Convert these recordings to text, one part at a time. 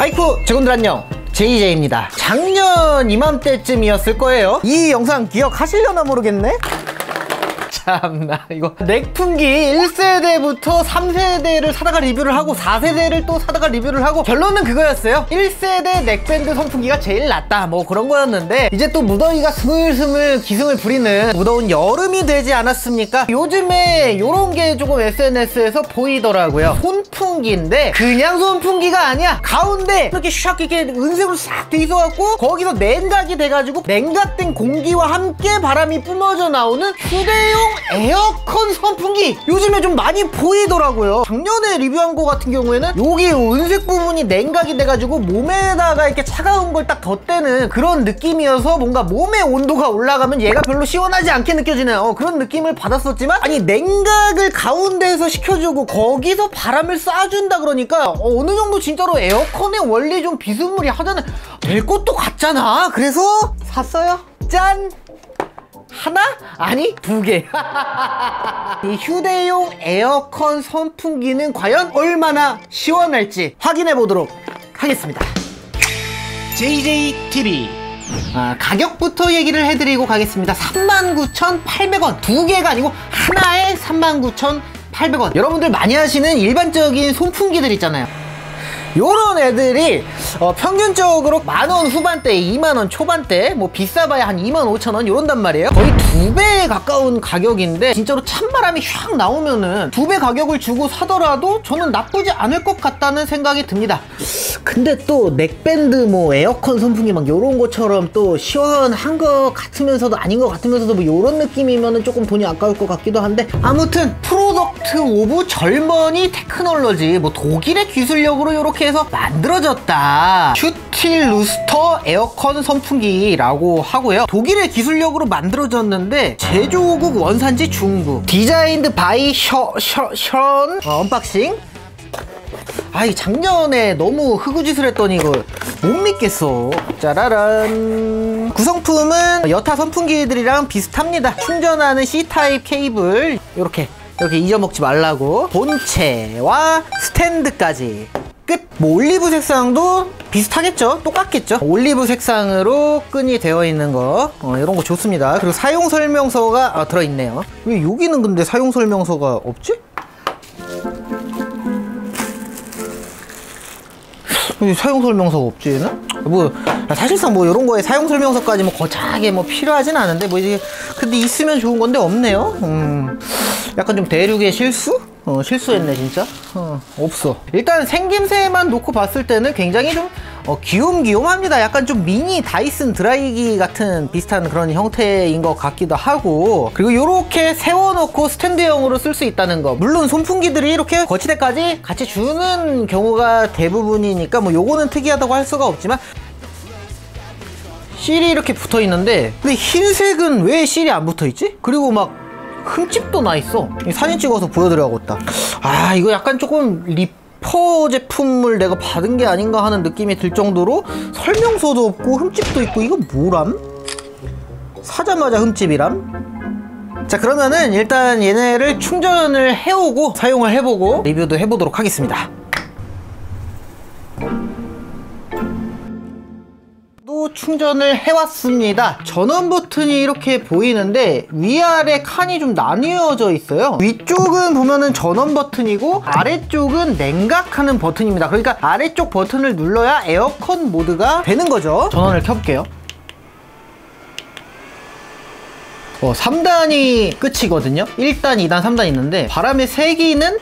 아이쿠 직원들 안녕, JJ입니다. 작년 이맘때쯤이었을 거예요. 이 영상 기억하시려나 모르겠네? 참나, 이거 넥풍기 1세대부터 3세대를 사다가 리뷰를 하고 4세대를 또 사다가 리뷰를 하고 결론은 그거였어요. 1세대 넥밴드 선풍기가 제일 낫다, 뭐 그런 거였는데 이제 또 무더위가 스물스물 기승을 부리는 무더운 여름이 되지 않았습니까? 요즘에 요런 게 조금 SNS에서 보이더라고요. 손풍기인데 그냥 손풍기가 아니야. 가운데 이렇게 샥 이렇게 은색으로 싹 돼 있어갖고 거기서 냉각이 돼가지고 냉각된 공기와 함께 바람이 뿜어져 나오는 휴대용 에어컨 선풍기, 요즘에 좀 많이 보이더라고요. 작년에 리뷰한 거 같은 경우에는 여기 은색 부분이 냉각이 돼가지고 몸에다가 이렇게 차가운 걸 딱 덧대는 그런 느낌이어서 뭔가 몸의 온도가 올라가면 얘가 별로 시원하지 않게 느껴지는 그런 느낌을 받았었지만, 아니 냉각을 가운데에서 시켜주고 거기서 바람을 쏴준다 그러니까 어느 정도 진짜로 에어컨의 원리 좀 비스무리 하잖아, 될 것도 같잖아. 그래서 샀어요. 짠! 하나? 아니, 두 개. 이 휴대용 에어컨 선풍기는 과연 얼마나 시원할지 확인해 보도록 하겠습니다. JJTV. 가격부터 얘기를 해드리고 가겠습니다. 39,800원. 두 개가 아니고 하나에 39,800원. 여러분들 많이 하시는 일반적인 손풍기들 있잖아요. 요런 애들이 평균적으로 만원 후반대, 2만원 초반대, 뭐 비싸봐야 한 25,000원 요런단 말이에요. 거의 2배에 가까운 가격인데 진짜로 찬바람이 샥 나오면은 2배 가격을 주고 사더라도 저는 나쁘지 않을 것 같다는 생각이 듭니다. 근데 또 넥밴드 뭐 에어컨 선풍기 막 요런 것처럼 또 시원한 것 같으면서도 아닌 것 같으면서도 뭐 요런 느낌이면은 조금 돈이 아까울 것 같기도 한데, 아무튼 프로덕트 오브 젊은이 테크놀로지, 뭐 독일의 기술력으로 요렇게 해서 만들어졌다. 슈틸 루스터 에어컨 선풍기라고 하고요. 독일의 기술력으로 만들어졌는데 제조국 원산지 중국. 디자인드 바이 션 언박싱. 아이, 작년에 너무 흑우짓을 했더니 이걸 못 믿겠어. 짜라란. 구성품은 여타 선풍기들이랑 비슷합니다. 충전하는 C타입 케이블 이렇게 잊어먹지 말라고. 본체와 스탠드까지 끝. 뭐 올리브 색상도 비슷하겠죠? 똑같겠죠? 올리브 색상으로 끈이 되어 있는 거, 이런 거 좋습니다. 그리고 사용 설명서가 들어있네요. 왜 여기는 근데 사용 설명서가 없지? 사용 설명서가 없지, 얘는? 뭐 사실상 뭐 이런 거에 사용 설명서까지 뭐 거창하게 뭐 필요하진 않은데 뭐 이제 근데 있으면 좋은 건데 없네요. 약간 좀 대륙의 실수? 실수했네 진짜. 없어. 일단 생김새만 놓고 봤을 때는 굉장히 좀 귀염귀염합니다. 약간 좀 미니 다이슨 드라이기 같은 비슷한 그런 형태인 것 같기도 하고, 그리고 이렇게 세워놓고 스탠드형으로 쓸 수 있다는 거. 물론 손풍기들이 이렇게 거치대까지 같이 주는 경우가 대부분이니까 뭐 요거는 특이하다고 할 수가 없지만, 실이 이렇게 붙어 있는데 근데 흰색은 왜 실이 안 붙어 있지? 그리고 막 흠집도 나 있어. 사진 찍어서 보여드려야겠다. 이거 약간 조금 리퍼 제품을 내가 받은 게 아닌가 하는 느낌이 들 정도로 설명서도 없고 흠집도 있고, 이거 뭐람? 사자마자 흠집이람? 자, 그러면은 일단 얘네를 충전을 해오고 사용을 해보고 리뷰도 해보도록 하겠습니다. 충전을 해왔습니다. 전원 버튼이 이렇게 보이는데 위아래 칸이 좀 나뉘어져 있어요. 위쪽은 보면은 전원 버튼이고 아래쪽은 냉각하는 버튼입니다. 그러니까 아래쪽 버튼을 눌러야 에어컨 모드가 되는 거죠. 전원을 켜볼게요. 3단이 끝이거든요. 1단, 2단, 3단 있는데 바람의 세기는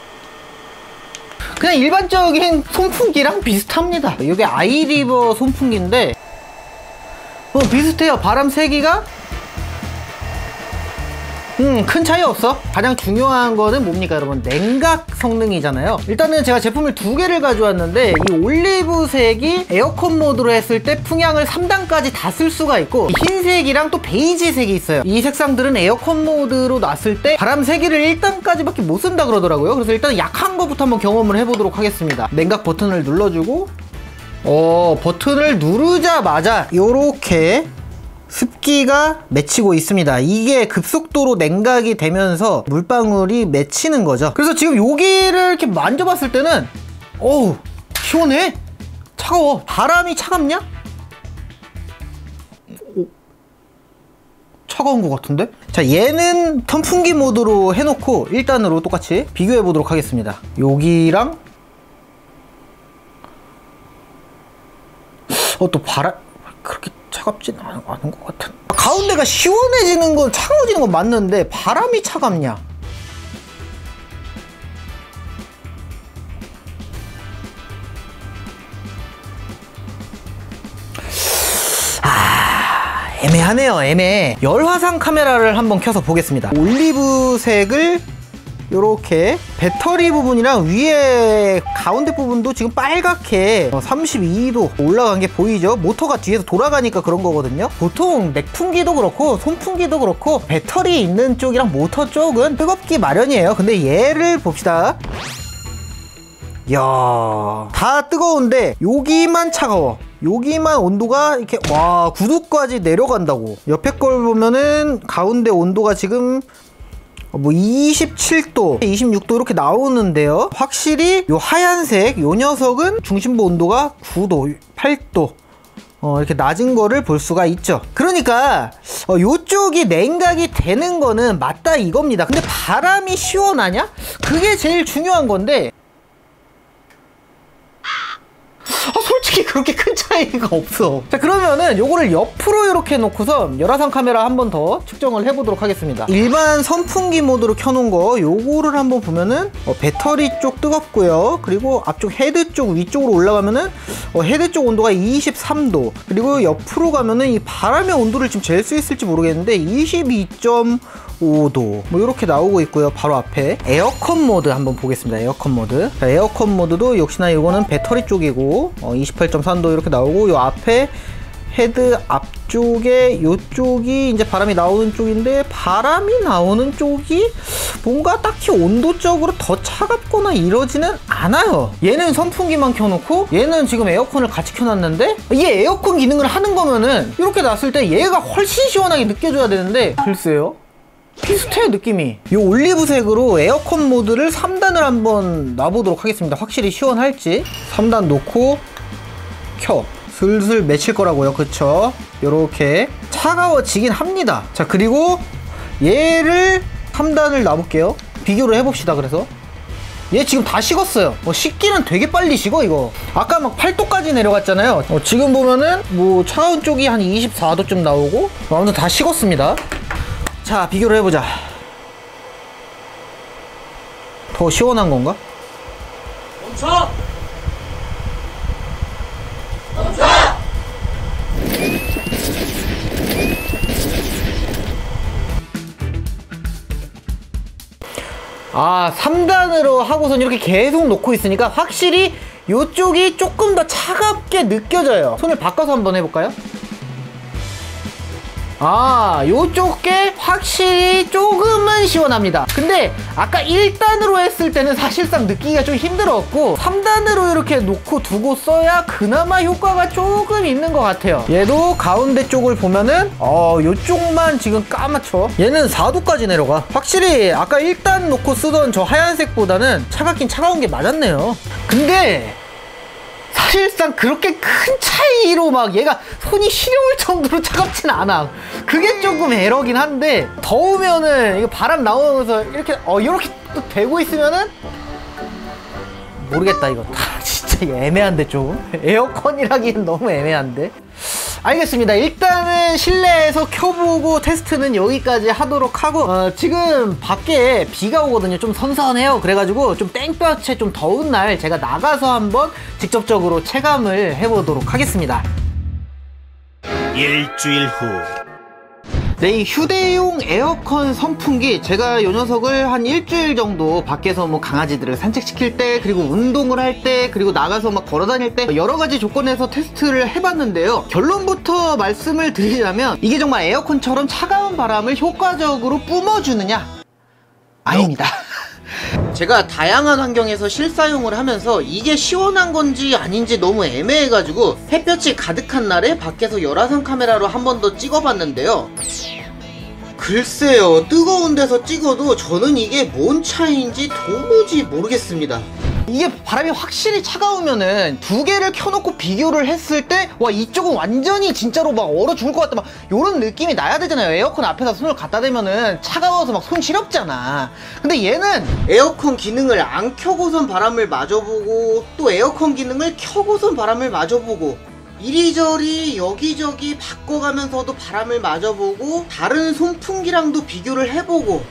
그냥 일반적인 손풍기랑 비슷합니다. 이게 아이리버 손풍기인데 비슷해요. 바람 세기가 큰 차이 없어. 가장 중요한 거는 뭡니까 여러분? 냉각 성능이잖아요. 일단은 제가 제품을 두 개를 가져왔는데 이 올리브색이 에어컨 모드로 했을 때 풍향을 3단까지 다 쓸 수가 있고, 흰색이랑 또 베이지색이 있어요. 이 색상들은 에어컨 모드로 놨을 때 바람 세기를 1단까지밖에 못 쓴다 그러더라고요. 그래서 일단 약한 거부터 한번 경험을 해보도록 하겠습니다. 냉각 버튼을 눌러주고 버튼을 누르자마자 요렇게 습기가 맺히고 있습니다. 이게 급속도로 냉각이 되면서 물방울이 맺히는 거죠. 그래서 지금 여기를 이렇게 만져봤을 때는 어우 시원해. 차가워. 바람이 차갑냐? 차가운 것 같은데? 자, 얘는 선풍기 모드로 해놓고 1단으로 똑같이 비교해 보도록 하겠습니다. 여기랑 또 바람 그렇게 차갑진 않은 것 같은. 가운데가 시원해지는 건 차가워지는 건 맞는데 바람이 차갑냐? 애매하네요. 애매해. 열화상 카메라를 한번 켜서 보겠습니다. 올리브색을 요렇게 배터리 부분이랑 위에 가운데 부분도 지금 빨갛게 32도 올라간 게 보이죠? 모터가 뒤에서 돌아가니까 그런 거거든요. 보통 냉풍기도 그렇고 손풍기도 그렇고 배터리 있는 쪽이랑 모터 쪽은 뜨겁기 마련이에요. 근데 얘를 봅시다. 이야, 다 뜨거운데 여기만 차가워. 여기만 온도가 이렇게 와 9도까지 내려간다고. 옆에 걸 보면은 가운데 온도가 지금 뭐 27도 26도 이렇게 나오는데요. 확실히 요 하얀색 요 녀석은 중심부 온도가 9도 8도 이렇게 낮은 거를 볼 수가 있죠. 그러니까 요쪽이 냉각이 되는 거는 맞다 이겁니다. 근데 바람이 시원하냐? 그게 제일 중요한 건데 솔직히 그렇게 큰 차이가 없어. 자, 그러면은 요거를 옆으로 이렇게 놓고서 열화상 카메라 한 번 더 측정을 해보도록 하겠습니다. 일반 선풍기 모드로 켜놓은 거 요거를 한번 보면은 배터리 쪽 뜨겁고요. 그리고 앞쪽 헤드 쪽 위쪽으로 올라가면은 헤드 쪽 온도가 23도. 그리고 옆으로 가면은 이 바람의 온도를 지금 잴 수 있을지 모르겠는데 22.5도 뭐 이렇게 나오고 있고요. 바로 앞에 에어컨 모드 한번 보겠습니다. 에어컨 모드. 자, 에어컨 모드도 역시나 이거는 배터리 쪽이고 28.3도 이렇게 나오고, 요 앞에 헤드 앞쪽에 요쪽이 이제 바람이 나오는 쪽인데 바람이 나오는 쪽이 뭔가 딱히 온도적으로 더 차갑거나 이러지는 않아요. 얘는 선풍기만 켜놓고 얘는 지금 에어컨을 같이 켜놨는데 이게 에어컨 기능을 하는 거면은 이렇게 놨을 때 얘가 훨씬 시원하게 느껴져야 되는데 글쎄요, 비슷해 느낌이. 이 올리브색으로 에어컨 모드를 3단을 한번 놔보도록 하겠습니다. 확실히 시원할지. 3단 놓고 켜. 슬슬 맺힐 거라고요. 그쵸? 요렇게 차가워지긴 합니다. 자, 그리고 얘를 3단을 놔볼게요. 비교를 해봅시다. 그래서 얘 지금 다 식었어요. 식기는 되게 빨리 식어 이거. 아까 막 8도까지 내려갔잖아요. 지금 보면은 뭐 차가운 쪽이 한 24도쯤 나오고 아무튼 다 식었습니다. 자, 비교를 해보자. 더 시원한 건가? 멈춰! 멈춰! 아, 3단으로 하고선 이렇게 계속 놓고 있으니까 확실히 이쪽이 조금 더 차갑게 느껴져요. 손을 바꿔서 한번 해볼까요? 아, 요쪽 게 확실히 조금은 시원합니다. 근데 아까 1단으로 했을 때는 사실상 느끼기가 좀 힘들었고 3단으로 이렇게 놓고 두고 써야 그나마 효과가 조금 있는 것 같아요. 얘도 가운데 쪽을 보면은 요쪽만 지금 까맣죠. 얘는 4도까지 내려가. 확실히 아까 1단 놓고 쓰던 저 하얀색보다는 차갑긴 차가운 게 맞았네요. 근데 사실상 그렇게 큰 차이로 막 얘가 손이 시려울 정도로 차갑진 않아. 그게 조금 에러긴 한데 더우면은 이거 바람 나오면서 이렇게 이렇게 또 되고 있으면은 모르겠다. 이거 진짜 애매한데 좀 에어컨이라기엔 너무 애매한데. 알겠습니다. 일단은 실내에서 켜보고 테스트는 여기까지 하도록 하고 지금 밖에 비가 오거든요. 좀 선선해요. 그래가지고 좀 땡볕에 좀 더운 날 제가 나가서 한번 직접적으로 체감을 해보도록 하겠습니다. 일주일 후. 네, 이 휴대용 에어컨 선풍기, 제가 요 녀석을 한 일주일 정도 밖에서 뭐 강아지들을 산책시킬 때, 그리고 운동을 할 때, 그리고 나가서 막 걸어다닐 때 여러가지 조건에서 테스트를 해봤는데요. 결론부터 말씀을 드리자면 이게 정말 에어컨처럼 차가운 바람을 효과적으로 뿜어주느냐? 아닙니다. 제가 다양한 환경에서 실사용을 하면서 이게 시원한 건지 아닌지 너무 애매해가지고 햇볕이 가득한 날에 밖에서 열화상 카메라로 한 번 더 찍어봤는데요. 글쎄요, 뜨거운 데서 찍어도 저는 이게 뭔 차이인지 도무지 모르겠습니다. 이게 바람이 확실히 차가우면은 두 개를 켜놓고 비교를 했을 때 와 이쪽은 완전히 진짜로 막 얼어 죽을 것 같다 막 요런 느낌이 나야 되잖아요. 에어컨 앞에다 손을 갖다 대면은 차가워서 막 손 시렵잖아. 근데 얘는 에어컨 기능을 안 켜고선 바람을 마저보고 또 에어컨 기능을 켜고선 바람을 마저보고 이리저리 여기저기 바꿔가면서도 바람을 마저보고 다른 선풍기랑도 비교를 해보고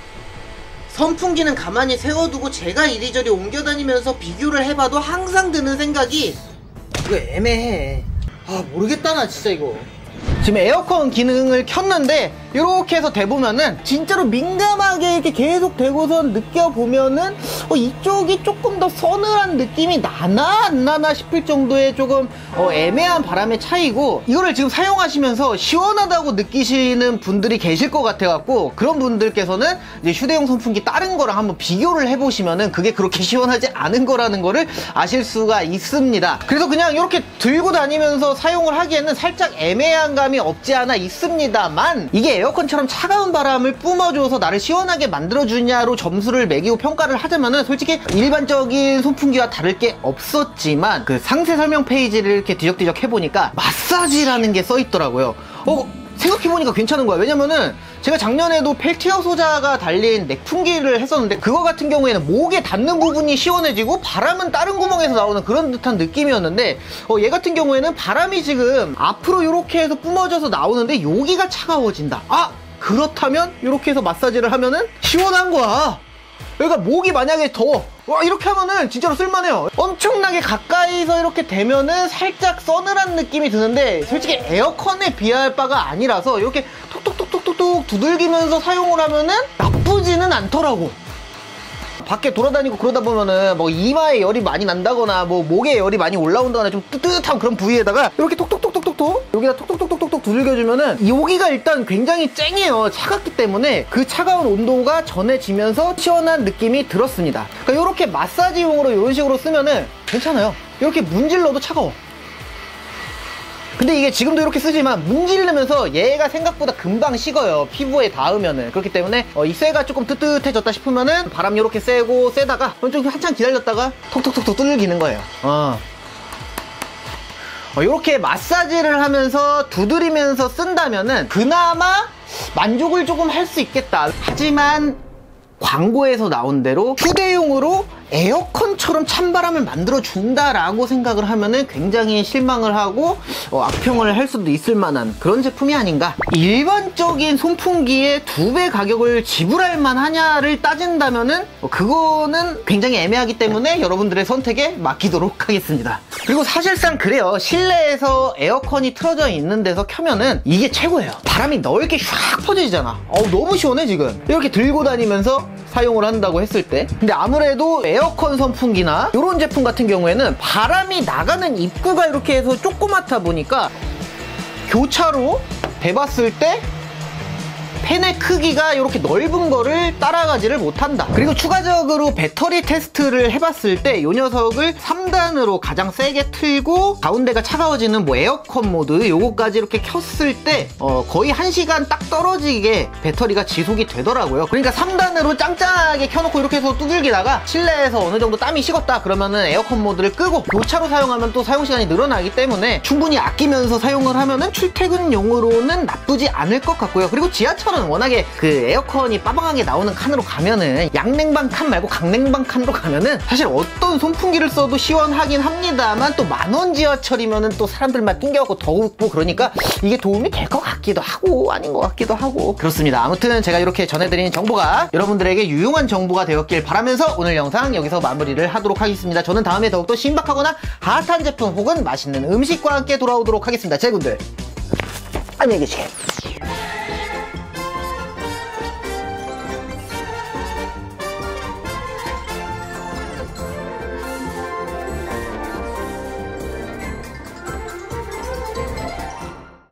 선풍기는 가만히 세워두고 제가 이리저리 옮겨다니면서 비교를 해봐도 항상 드는 생각이 이거 애매해. 아 모르겠다 나 진짜 이거. 지금 에어컨 기능을 켰는데 이렇게 해서 대보면은 진짜로 민감하게 이렇게 계속 대고선 느껴보면은 이쪽이 조금 더 서늘한 느낌이 나나 안 나나 싶을 정도의 조금 애매한 바람의 차이고, 이거를 지금 사용하시면서 시원하다고 느끼시는 분들이 계실 것 같아갖고 그런 분들께서는 이제 휴대용 선풍기 다른 거랑 한번 비교를 해보시면은 그게 그렇게 시원하지 않은 거라는 거를 아실 수가 있습니다. 그래서 그냥 이렇게 들고 다니면서 사용을 하기에는 살짝 애매한 감이 없지 않아 있습니다만, 이게 에어컨처럼 차가운 바람을 뿜어줘서 나를 시원하게 만들어주냐로 점수를 매기고 평가를 하자면은 솔직히 일반적인 선풍기와 다를 게 없었지만 그 상세 설명 페이지를 이렇게 뒤적뒤적 해보니까 마사지라는 게 써있더라고요. 생각해보니까 괜찮은 거야. 왜냐면은 제가 작년에도 펠티어 소자가 달린 냉풍기를 했었는데 그거 같은 경우에는 목에 닿는 부분이 시원해지고 바람은 다른 구멍에서 나오는 그런 듯한 느낌이었는데 얘 같은 경우에는 바람이 지금 앞으로 이렇게 해서 뿜어져서 나오는데 여기가 차가워진다. 그렇다면 이렇게 해서 마사지를 하면은 시원한 거야. 그러니까 목이 만약에 더워 이렇게 하면은 진짜로 쓸만해요. 엄청나게 가까이서 이렇게 대면은 살짝 서늘한 느낌이 드는데 솔직히 에어컨에 비할 바가 아니라서 이렇게 톡톡톡톡톡 두들기면서 사용을 하면은 나쁘지는 않더라고. 밖에 돌아다니고 그러다 보면은 뭐 이마에 열이 많이 난다거나 뭐 목에 열이 많이 올라온다거나 좀 뜨뜻한 그런 부위에다가 이렇게 톡톡톡톡톡톡 여기다 톡톡톡톡톡 두들겨주면은 여기가 일단 굉장히 쨍해요. 차갑기 때문에 그 차가운 온도가 전해지면서 시원한 느낌이 들었습니다. 그러니까 이렇게 마사지용으로 이런 식으로 쓰면은 괜찮아요. 이렇게 문질러도 차가워. 근데 이게 지금도 이렇게 쓰지만 문지르면서 얘가 생각보다 금방 식어요. 피부에 닿으면은. 그렇기 때문에 이 쇠가 조금 뜨뜻해졌다 싶으면은 바람 이렇게 쐬고 쐬다가 좀 한참 기다렸다가 톡톡톡톡 두들기는 거예요. 이렇게 마사지를 하면서 두드리면서 쓴다면은 그나마 만족을 조금 할 수 있겠다. 하지만 광고에서 나온 대로 휴대용으로 에어컨처럼 찬바람을 만들어 준다라고 생각을 하면은 굉장히 실망을 하고 악평을 할 수도 있을 만한 그런 제품이 아닌가. 일반적인 선풍기의 2배 가격을 지불할 만하냐를 따진다면은 그거는 굉장히 애매하기 때문에 여러분들의 선택에 맡기도록 하겠습니다. 그리고 사실상 그래요. 실내에서 에어컨이 틀어져 있는 데서 켜면은 이게 최고예요. 바람이 넓게 샥 퍼지잖아. 너무 시원해 지금. 이렇게 들고 다니면서 사용을 한다고 했을 때. 근데 아무래도 에어컨 선풍기나 이런 제품 같은 경우에는 바람이 나가는 입구가 이렇게 해서 조그맣다 보니까 교차로 대봤을 때 팬의 크기가 이렇게 넓은 거를 따라가지를 못한다. 그리고 추가적으로 배터리 테스트를 해봤을 때 이 녀석을 3단으로 가장 세게 틀고 가운데가 차가워지는 뭐 에어컨 모드 요거까지 이렇게 켰을 때 거의 1시간 딱 떨어지게 배터리가 지속이 되더라고요. 그러니까 3단으로 짱짱하게 켜놓고 이렇게 해서 두들기다가 실내에서 어느 정도 땀이 식었다 그러면은 에어컨 모드를 끄고 교차로 사용하면 또 사용시간이 늘어나기 때문에 충분히 아끼면서 사용을 하면은 출퇴근용으로는 나쁘지 않을 것 같고요. 그리고 지하철은 워낙에 그 에어컨이 빠방하게 나오는 칸으로 가면은 양냉방 칸 말고 강냉방 칸으로 가면은 사실 어떤 선풍기를 써도 시원하긴 합니다만 또 만원 지하철이면은 또 사람들만 낑겨갖고 더웁고 그러니까 이게 도움이 될 것 같기도 하고 아닌 것 같기도 하고 그렇습니다. 아무튼 제가 이렇게 전해드린 정보가 여러분들에게 유용한 정보가 되었길 바라면서 오늘 영상 여기서 마무리를 하도록 하겠습니다. 저는 다음에 더욱더 신박하거나 핫한 제품 혹은 맛있는 음식과 함께 돌아오도록 하겠습니다. 제군들 안녕히 계시게.